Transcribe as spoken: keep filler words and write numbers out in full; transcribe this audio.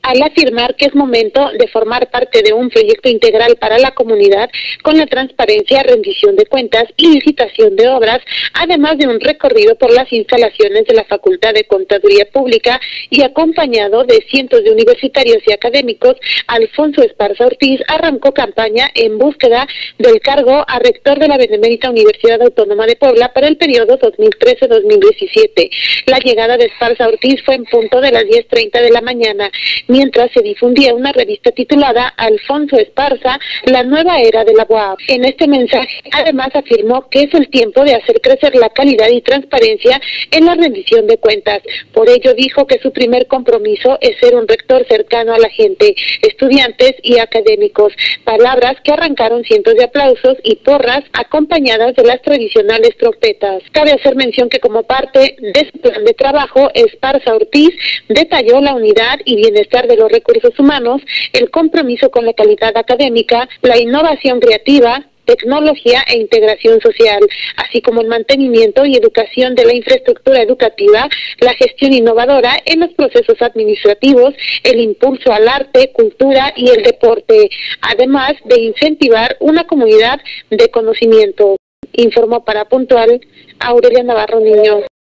al afirmar que es momento de formar parte de un proyecto integral para la comunidad con la transparencia, rendición de cuentas y licitación de obras, además de un recorrido por las instalaciones de la Facultad de Contaduría Pública y acompañado de cientos de universitarios y académicos. Alfonso Esparza Ortiz arrancó campaña en búsqueda del cargo a rector de la Benemérita Universidad Autónoma de Puebla para el periodo dos mil trece a dos mil diecisiete. La llegada de Esparza Ortiz fue en punto de las diez treinta de la mañana, mientras se difundía una revista titulada Alfonso Esparza, la nueva era de la U A P. En este mensaje, además, afirmó que es el tiempo de hacer crecer la calidad y transparencia en la rendición de cuentas. Por ello, dijo que su primer compromiso es ser un rector cercano a la gente, estudiantes y académicos. Palabras que arrancaron cientos de aplausos y porras acompañadas de las tradicionales trompetas. Cabe hacer mención que como parte de su plan de trabajo, Esparza Ortiz detalló la unidad y bienestar de los recursos humanos, el compromiso con la calidad académica, la innovación creativa, tecnología e integración social, así como el mantenimiento y educación de la infraestructura educativa, la gestión innovadora en los procesos administrativos, el impulso al arte, cultura y el deporte, además de incentivar una comunidad de conocimiento. Informó para Puntual Aurelia Navarro Niño.